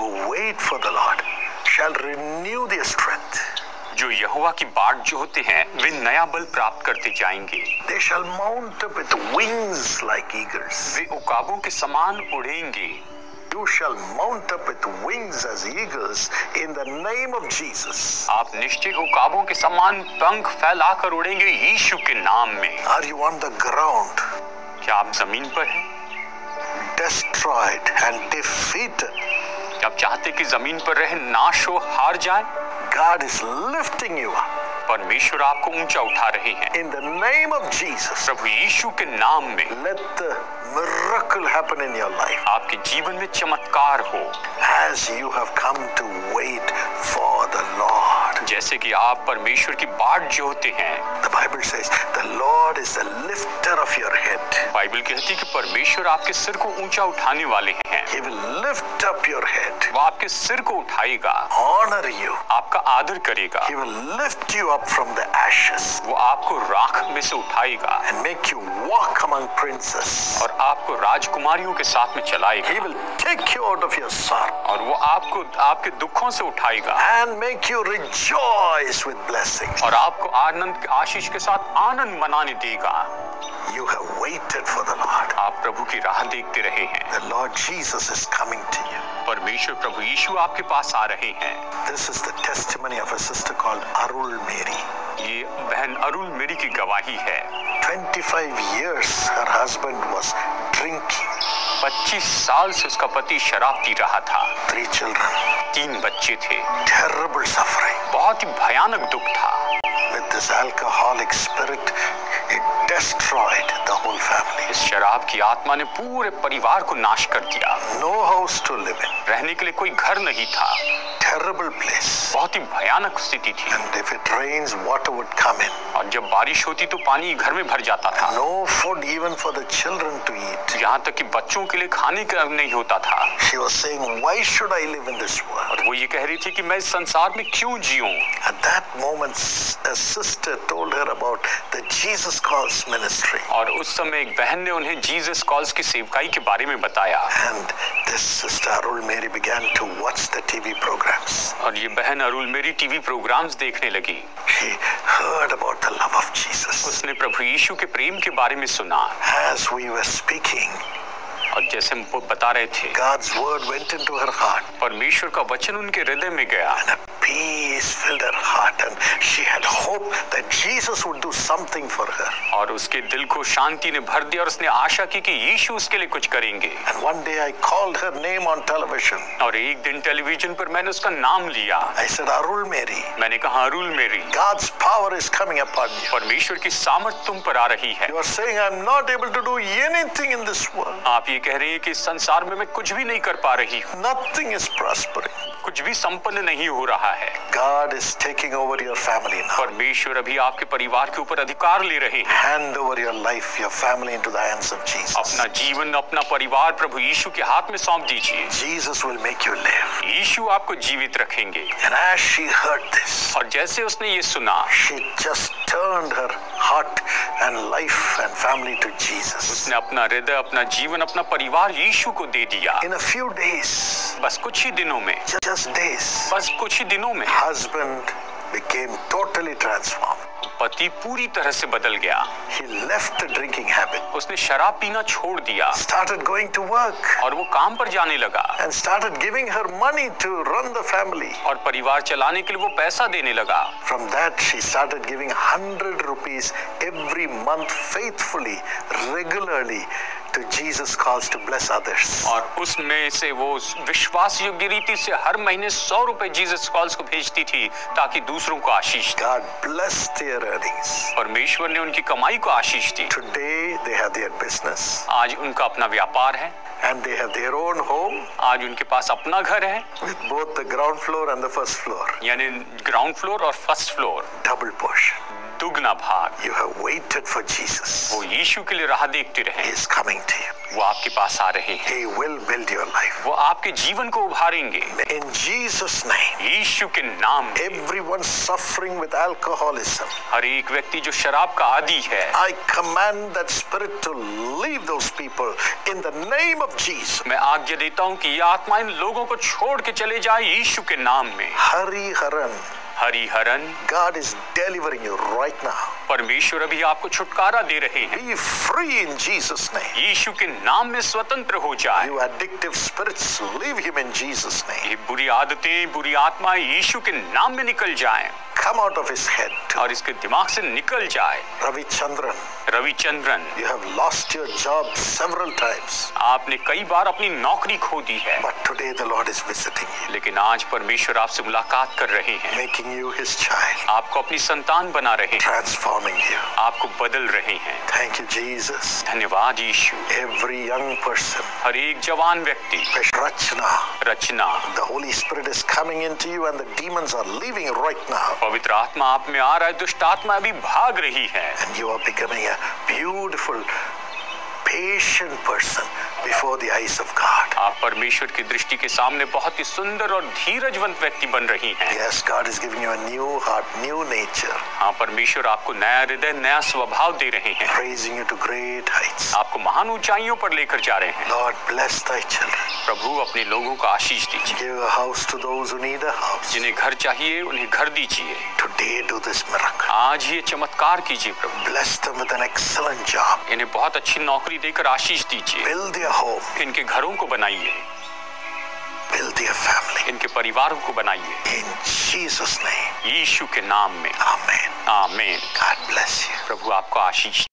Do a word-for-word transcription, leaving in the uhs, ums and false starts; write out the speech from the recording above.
who wait for the Lord shall renew their strength. जो यहोवा की बाट जो होते हैं वे नया बल प्राप्त करते जाएंगे। They shall mount up with wings like eagles. वे उकाबों के समान उड़ेंगे। You shall mount up with wings as eagles in the name of Jesus. आप निश्चय उकाबों के समान पंख फैलाकर उड़ेंगे यीशु के नाम में। Are you on the ground? क्या आप जमीन पर हैं? Destroyed and defeated. क्या आप चाहते कि जमीन पर रहे नाश हो, हार जाए? God is lifting you up. परमेश्वर आपको ऊंचा उठा रहे हैं। In the name of Jesus. प्रभु यीशु के नाम में Let the miracle happen in your life. आपके जीवन में चमत्कार हो। As you have come to wait for the Lord. जैसे कि आप परमेश्वर की बाट जोहते हैं। The Bible says the Lord is the lifter of your head. Bible कहती है कि परमेश्वर आपके सिर को ऊंचा उठाने वाले हैं। He will lift up your head. वो आपके सिर को उठाएगा। Honor you. आपका आदर करेगा। He will lift you up from the ashes. वो आपको राख में से उठाएगा। And make you walk among princes. और आपको राजकुमारियों के साथ में चलाएगा। He will take you out of your sorrow. और वो आपको आपके दुखों से उठाएगा। And make you rejoice with blessings. और आपको आनंद आशीष के साथ आनंद मनाने देगा। You have waited for the Lord. आप प्रभु की राह देखते रहे हैं। The Lord Jesus is coming to you. परमेश्वर प्रभु यीशु आपके पास आ रहे हैं। This is the testimony of a sister called Arul Mary. ये बहन अरुल मेरी की गवाही है। twenty-five years her husband was drinking. पच्चीस साल से उसका पति शराब पी रहा था। Three children. तीन बच्चे थे। Terrible suffering. बहुत ही भयानक दुख था। With this alcoholic spirit, it destroyed the whole family. इस शराब की आत्मा ने पूरे परिवार को नाश कर दिया। No house to live in. रहने के लिए कोई घर नहीं था। Terrible place. बहुत ही भयानक स्थिति थी। And if it rains, water would come in. और जब बारिश होती तो पानी घर में भर जाता था। No food even for the children to eat. यहाँ तक कि बच्चों के लिए खाने का नहीं होता था। She was saying, why should I live in this world? और वो ये कह रही थी कि मैं इस संसार में क्यों जीऊं? At that moment, a sister told her about the Jesus Calls ministry. और उस समय एक बहन ने उन्हें जीसस कॉल्स की सेवकाई के बारे में बताया। And this sister Arul Mary began to watch the T V programs. और ये बहन अरुल मेरी टीवी प्रोग्राम्स देखने लगी। She heard about the love of Jesus. उसने प्रभु यीशु के प्रेम के बारे में सुना। As we were speaking, और जैसे हम बता रहे थे, God's word went into her heart. परमेश्वर का वचन उनके हृदय में गया। And a peace filled her heart, and she had hope that Jesus would do something for her. और उसके दिल को शांति ने भर दिया और उसने आशा की कि यीशु उसके लिए कुछ करेंगे। And one day I called her name on television. और एक दिन टेलीविजन पर मैंने उसका नाम लिया। I said, Arul Mary. मैंने कहा अरुल मेरी, God's power is coming upon you. परमेश्वर की सामर्थ तुम पर आ रही है। You are saying I'm not able to do anything in this world. आप ये कह रही हैं कि इस संसार में मैं कुछ भी नहीं कर पा रही हूँ। Nothing is prospering. कुछ भी संपन्न नहीं हो रहा है। God is taking over your family now. परमेश्वर अभी आपके परिवार के ऊपर अधिकार ले रहे हैं। Hand over your life, your family into the hands of Jesus. अपना जीवन, अपना परिवार प्रभु यीशु के हाथ में सौंप दीजिए। Jesus will make you live. यीशु आपको जीवित रखेंगे। And as she heard this, और जैसे उसने ये सुना, she just turned her heart and life and family to Jesus. उसने अपना हृदय, अपना जीवन, अपना परिवार यीशु को दे दिया। In a few days, बस कुछ ही दिनों में, just days, बस कुछ ही दिनों में husband became totally transformed. पति पूरी तरह से बदल गया। He left the drinking habit. उसने शराब पीना छोड़ दिया। Started going to work. और वो काम पर जाने लगा। And started giving her money to run the family. और परिवार चलाने के लिए वो पैसा देने लगा। From that she started giving one hundred rupees every month faithfully, regularly to Jesus Calls to bless others. और उसमें से वो विश्वास योग्य रीति से हर महीने सौ रुपए जीसस कॉल्स को भेजती थी ताकि दूसरों को आशीष दे। God blessed their earnings. परमेश्वर ने उनकी कमाई को आशीष दी। Today they have their business. आज उनका अपना व्यापार है। And they have their own home. आज उनके पास अपना घर है। With both the ground floor and the first floor. यानी ग्राउंड फ्लोर और फर्स्ट फ्लोर। Double portion. दुगना भाग। You have waited for Jesus. वो यीशु के लिए राह देखते He रहे, is coming to you. वो आपके पास आ रहे हैं, He will build your life. वो आपके जीवन को उभारेंगे In Jesus' name, यीशु के नाम में। everyone suffering with alcoholism, हर एक व्यक्ति जो शराब का आदी है, I command that spirit to leave those people in the name of Jesus. मैं आज्ञा देता हूँ कि ये आत्मा इन लोगों को छोड़ के चले जाए यीशु के नाम में। Hari Haran, Hariharan, God is delivering you right now. परमेश्वर अभी आपको छुटकारा दे रहे हैं। Be free in Jesus' name. यीशु के नाम में स्वतंत्र हो जाए। You addictive spirits, leave him in Jesus' name. ये बुरी आदतें, बुरी आत्माएं यीशु के नाम में निकल जाएं Come out of his head. और इसके दिमाग से निकल जाए। Ravi Chandran, Ravichandran, you have lost your job several times, आपने कई बार अपनी नौकरी खो दी है, but today the Lord is visiting you, लेकिन आज परमेश्वर आपसे मुलाकात कर रहे हैं, making you his child, आपको अपनी संतान बना रहे हैं, transforming you. आपको बदल रहे हैं। Thank you, Jesus. धन्यवाद यीशु। Every young person, हर एक जवान व्यक्ति, Rachna, Rachna, the Holy Spirit is coming into you and the demons are leaving right now. पवित्र आत्मा आप में आ रहा है, दुष्ट आत्मा अभी भाग रही है And you are becoming a beautiful, patient person before the eyes of God. आप परमेश्वर की दृष्टि के सामने बहुत ही सुंदर और धीरजवंत व्यक्ति बन रही हैं। Yes, God is giving you a new heart, new nature, हाँ, परमेश्वर आपको नया हृदय, नया स्वभाव दे रहे हैं, raising you to great heights. आपको महान ऊंचाइयों पर लेकर जा रहे हैं। Lord, bless thy children. प्रभु अपने लोगों को आशीष दीजिए, Give a house to those who need a house. जिन्हें घर चाहिए उन्हें घर दीजिए। Today do this miracle. आज ये चमत्कार कीजिए प्रभु, Bless them with an excellent job. इन्हें बहुत अच्छी नौकरी देकर आशीष दीजिए, Build their home. इनके घरों को बनाइए, Build their family. इनके परिवारों को बनाइए, In Jesus' name. यीशु के नाम में। Amen. आमीन। God bless you. प्रभु आपको आशीष